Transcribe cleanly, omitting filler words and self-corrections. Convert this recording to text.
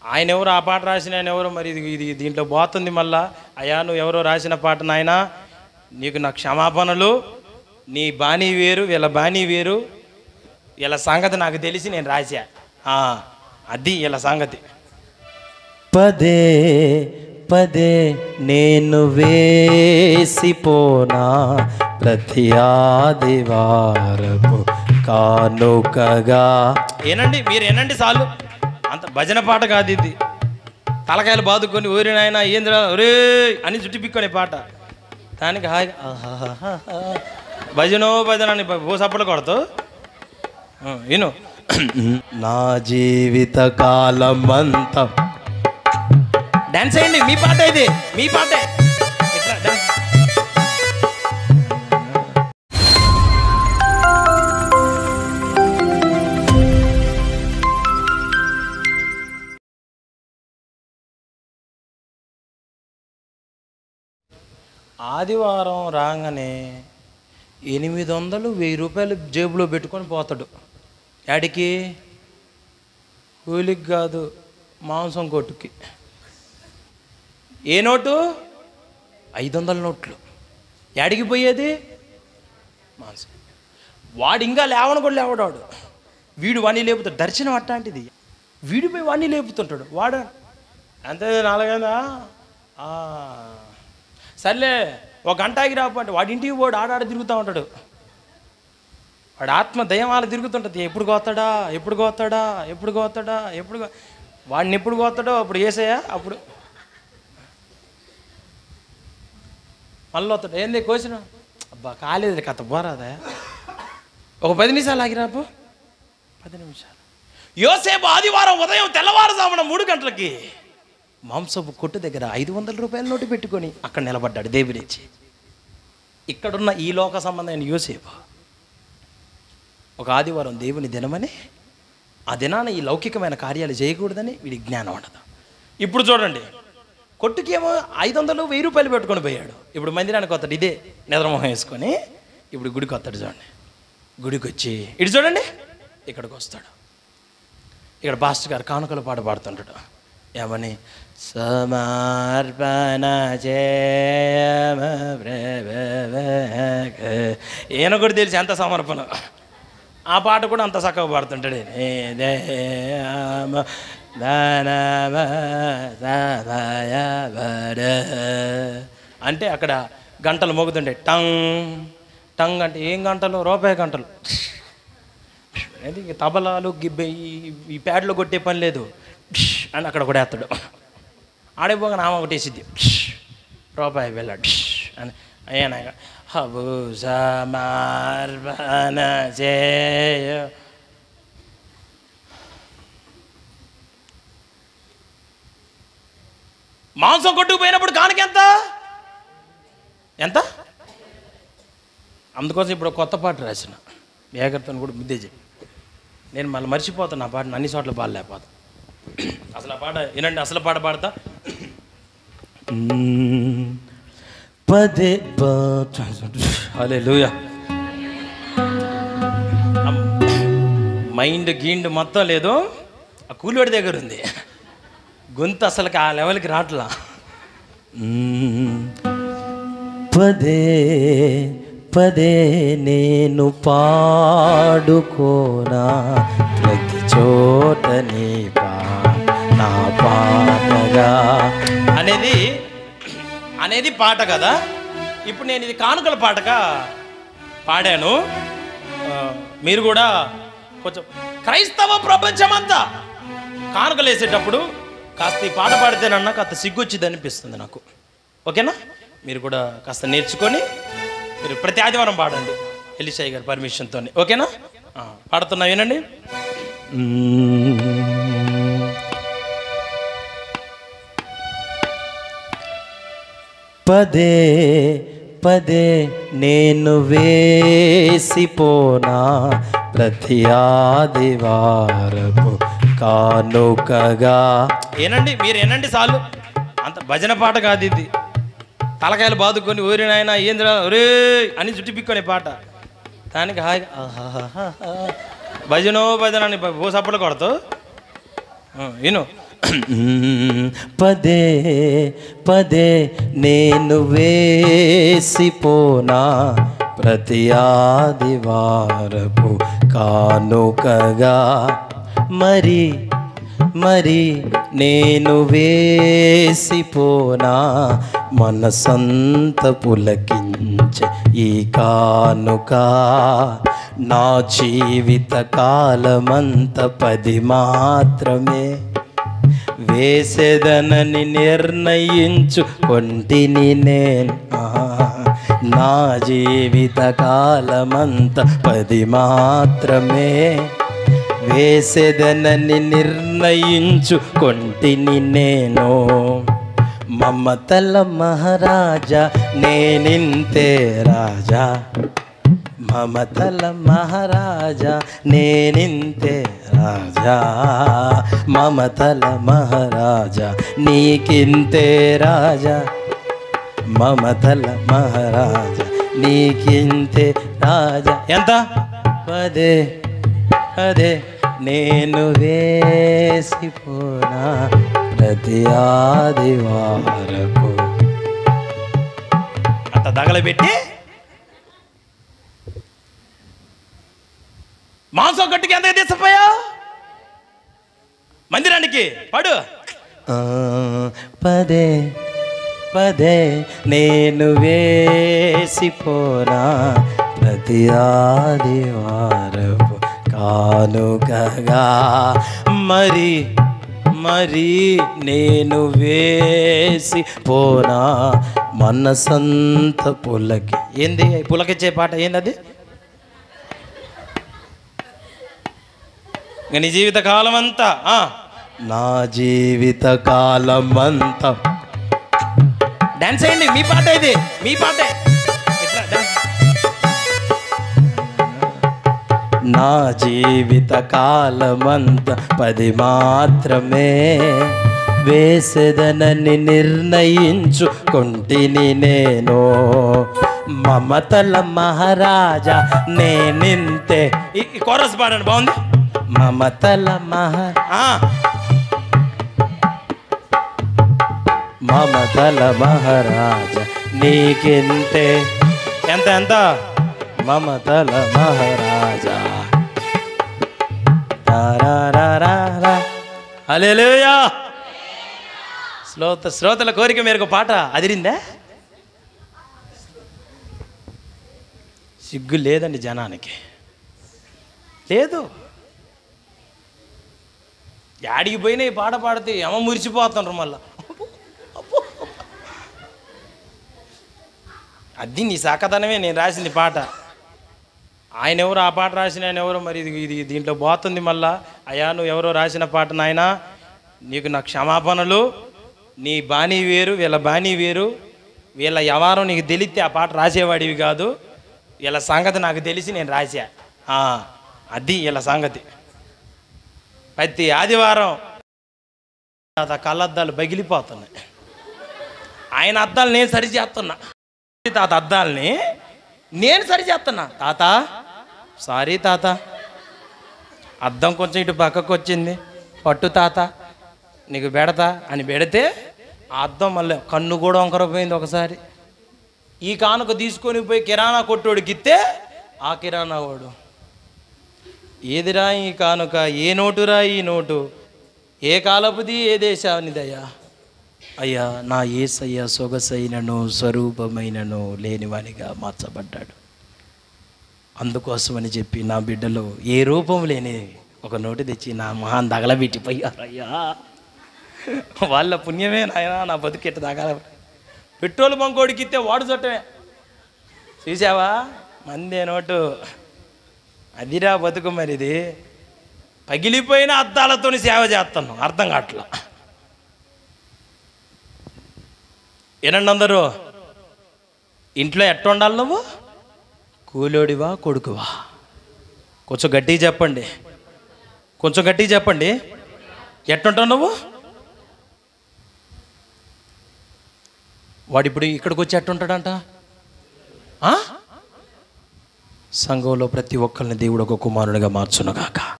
ఆయన ఎవరు, ఆ పాట రాసిన ఆయన ఎవరు, మరి ఇది దీంట్లో పోతుంది మళ్ళా. అయ్యా నువ్వు ఎవరో రాసిన పాట నాయనా, నీకు నా క్షమాపణలు, నీ బాణీ వేరు వీళ్ళ బాణీ వేరు, వీళ్ళ సంగతి నాకు తెలిసి నేను రాశా, అది వీళ్ళ సంగతి. పదే పదే నేను వేసిపోనా ప్రతి ఆదివారపు కానుకగా. ఏనండి మీరు ఏనండి చాలు, అంత భజన పాట కాదు ఇది. తలకాయలు బాదుకొని ఊరి నాయన ఏంద్రా ఒరే అని జుట్టు పిక్కొనే పాట. దానికి హాయిగా భజనో భజన అని సప్పుడు కొడతావు. విను. నా జీవిత కాలమంతా డాన్స్ చేయండి, మీ పాట ఇది, మీ పాటే. ఇట్లా డాన్స్. ఆదివారం రాగానే 800 1000 రూపాయలు జేబులో పెట్టుకొని పోతాడు. యాడికి? కూలికి కాదు, మాంసం కొట్టుకి. ఏ నోటు? 500 నోట్లు. యాడికి పోయేది? మాంసం. వాడు ఇంకా లేవను కూడా లేవడాడు. వీడు వాణ్ణి లేపుతాడు. దర్శనం అట్లాంటిది. వీడు పోయి వాణ్ణి లేపుతుంటాడు. వాడు అంతే 4 సర్లే 1 గంట ఆగి రాపంటే వాడి ఇంటికి పోడు, ఆడాడ తిరుగుతూ ఉంటాడు. వాడు ఆత్మ దయ్యం వాళ్ళ తిరుగుతుంటుంది. ఎప్పుడు కోస్తాడా ఎప్పుడు కోస్తాడా ఎప్పుడు కోస్తాడా ఎప్పుడు వాడిని ఎప్పుడు కోస్తాడో అప్పుడు వేసాయా, అప్పుడు మళ్ళీ వస్తాడు. ఏంది కోసిన? అబ్బా కాలేదు కథ పోరాదా, ఒక 10 నిమిషాలు ఆగిరాపు. 10 నిమిషాలు. యోసేపు ఆదివారం ఉదయం తెల్లవారుజామున 3 గంటలకి మాంసపు కొట్టు దగ్గర 500 రూపాయల నోటు పెట్టుకొని అక్కడ నిలబడ్డాడు దేవుడిచ్చి. ఇక్కడున్న ఈ లోక సంబంధమైన యోసేపు ఒక ఆదివారం దేవుని దినమని, ఆ దినాన ఈ లౌకికమైన కార్యాలు చేయకూడదని వీడి జ్ఞానం ఉండదు. ఇప్పుడు చూడండి, కొట్టుకేమో 500 1000 రూపాయలు పెట్టుకొని పోయాడు. ఇప్పుడు మందిరానికి వస్తాడు, ఇదే నిద్రమోహం వేసుకొని. ఇప్పుడు గుడికి వస్తాడు. చూడండి, గుడికి వచ్చి ఇటు చూడండి, ఇక్కడికి వస్తాడు. ఇక్కడ పాస్టర్ గారు కానుకల పాట పాడుతుంటాడు. ఏమని? సమర్పణ చేయమ. ఈయన కూడా తెలిసి ఎంత సమర్పణ. ఆ పాట కూడా అంత చక్కగా పాడుతుంటాడు. అంటే అక్కడ గంటలు మోగుతుండే. టంగ్ టంగ్ అంటే ఏం గంటలు? రూపాయి గంటలు. అది తబలాలు ఈ ప్యాడ్లో కొట్టే పని లేదు అని అక్కడ కూడా వేస్తాడు. ఆడైపోగా నామ ఒకటి వేసిద్ది, రూపాయి వెళ్ళాడు అని. అయ్యాన హబు సమర్పణ చేయ. మాంసం కొట్టుకుపోయినప్పుడు కానుకెంత? ఎంత? అందుకోసం ఇప్పుడు కొత్త పాట రాసిన ఏకర్తను కూడా ముద్దే చెప్పి. నేను మళ్ళీ మర్చిపోతాను ఆ పాటను, అన్ని చోట్ల పాడలేకపోతా. అసలు ఆ పాట వినండి, అసలు పాట పాడతా. పదే హల్లెలూయా. మైండ్ గీండ్ మొత్తం లేదు, ఆ కూలివాడి దగ్గర ఉంది. గొంతు అసలుకి ఆ లెవెల్కి రావట్లా. పదే పదే నేను పాడుకోనా ప్రతి చోట నీ నా పాటగా అనేది పాట కదా. ఇప్పుడు నేను ఇది కానుకల పాటగా పాడాను. మీరు కూడా కొంచెం క్రైస్తవ ప్రపంచమంతా కానుకలు వేసేటప్పుడు కాస్త ఈ పాట పాడితేనన్నా కాస్త సిగ్గొచ్చిది అనిపిస్తుంది నాకు. ఓకేనా? మీరు కూడా కాస్త నేర్చుకొని మీరు ప్రతి ఆదివారం పాడండి ఎలిషాయి గారి పర్మిషన్తో. ఓకేనా? పాడుతున్నా వినండి. పదే పదే నేను వేసిపోనా ప్రతి ఆదివారపు కానుకగా. ఏనండి మీరు ఏనండి చాలు, అంత భజన పాట కాదు ఇది. తలకాయలు బాదుకొని ఊరి నాయన ఏంద్రా ఒరే అని జుట్టు పిక్కొనే పాట. దానికి హాయిగా భజనో భజన అని సప్పుడు కొడతావు. విను. పదే పదే నేను వేసిపోనా ప్రతి ఆదివారపు కానుకగా మరి మరి నేను వేసిపోనా మనసంత పులకించే ఈ కానుక నా జీవిత కాలమంత 10 మాత్రమే వేసేదనని నిర్ణయించుకొంటిని నేను నా జీవిత కాలమంత 10 మాత్రమే వేసేదనని నిర్ణయించుకొంటిని నేను మమతల మహారాజా నేనింతే రాజా మమతల మహారాజా నేనింతే రాజా మమతల మహారాజా నీకింతే రాజా మమతల మహారాజా నీకింతే రాజా ఎంత పదే అదే నేను వేసిపోనా ప్రతి ఆదివారపు అంత దగలబెట్టి మాంసం గట్టుకి ఎంత తీసుకుపోయా మందిరానికి పడు పదే పదే నేను వేసిపోనా ప్రతి ఆదివారపు కానుకగా మరి మరి నేను వేసిపోనా మనసంత పులకి ఏంది పులకిచ్చే పాట ఏంది నీ జీవిత కాలం అంతా నా జీవిత కాలం అంతా డాన్స్ చేయండి మీ పాట ఇది మీ పాటే నా జీవిత కాలమంత 10 మాత్రమే వేసేదనని నిర్ణయించుకొంటిని నేను మమతల మహారాజా నేనింతే ఈ కోరస్ పాడండి బాగుంది మమతల మమతల మహారాజా నీకింతే ఎంత ఎంత మమతల మహారాజా హల్లెలూయా శ్రోతల కోరిక మేరకు పాట అదిరిందా సిగ్గు లేదండి జనానికి లేదు యాడికి పోయినా ఈ పాట పాడితే ఏమో మురిసిపోతుండ్రు మళ్ళా అది నీ సాకతనమే నేను రాసింది పాట ఆయన ఎవరు ఆ పాట రాసిన ఆయన ఎవరో మరి ఇది దీంట్లో పోతుంది మళ్ళా అయ్యా నువ్వు ఎవరో రాసిన పాట నాయన నీకు నా క్షమాపణలు నీ బాణీ వేరు వీళ్ళ బాణీ వేరు వీళ్ళ వ్యవహారం నీకు తెలిస్తే ఆ పాట రాసేవాడివి కాదు వీళ్ళ సంగతి నాకు తెలిసి నేను రాశా అది వీళ్ళ సంగతి ప్రతి ఆదివారం కళ్ళద్దాలు పగిలిపోతున్నాయి ఆయన అద్దాలు నేను సరిచేస్తున్నా తాత అద్దాలని నేను సరిచేస్తున్నా తాత సారీ తాత అద్దం కొంచెం ఇటు పక్కకు వచ్చింది పట్టు తాత నీకు బెడతా అని పెడితే ఆ అద్దం మళ్ళీ కన్ను కూడా వంకరపోయింది ఒకసారి ఈ కానుక తీసుకొని పోయి కిరాణా కొట్టోడికి ఇస్తే ఆ కిరాణా వాడు ఏదిరా ఈ కానుక ఏ నోటురా ఈ నోటు ఏ కాలపుది ఏ దేశానిదయ్యా అయ్యా నా యేసయ్య సొగసైనను స్వరూపమైనను లేనివానిగా మార్చబడ్డాడు అందుకోసమని చెప్పి నా బిడ్డలో ఏ రూపం లేని ఒక నోటు తెచ్చి నా మహాన్ తగలబెట్టిపోయారయ్యా వాళ్ళ పుణ్యమే నాయనా నా బతుకెట్టు తగల పెట్రోల్ బంకోడికి ఇస్తే వాడు చుట్టమే చూసావా మందే నోటు అదిరా బతుకు మరిది పగిలిపోయిన అద్దాలతో సేవ చేస్తున్నాం అర్థం కావట్లా ఏనండి అందరూ ఇంట్లో ఎట్ట ఉండాలి నువ్వు కూలోడివా కొడుకువా కొంచెం గట్టిగా చెప్పండి కొంచెం గట్టిగా చెప్పండి ఎట్టుంటావు నువ్వు వాడు ఇప్పుడు ఇక్కడికి వచ్చి ఎట్టుంటాడంట సంఘంలో ప్రతి ఒక్కరిని దేవుడు ఒక కుమారునిగా మార్చునుగాక.